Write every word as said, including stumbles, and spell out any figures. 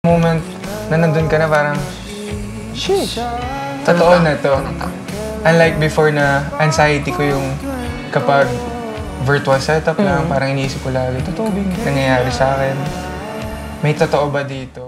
Moment na nandun ka na parang, sheesh, totoo na to. Unlike before na anxiety ko yung kapag virtual setup lang, parang iniisip ko lagi, totoo ba yung nangyayari sa akin? May totoo ba dito?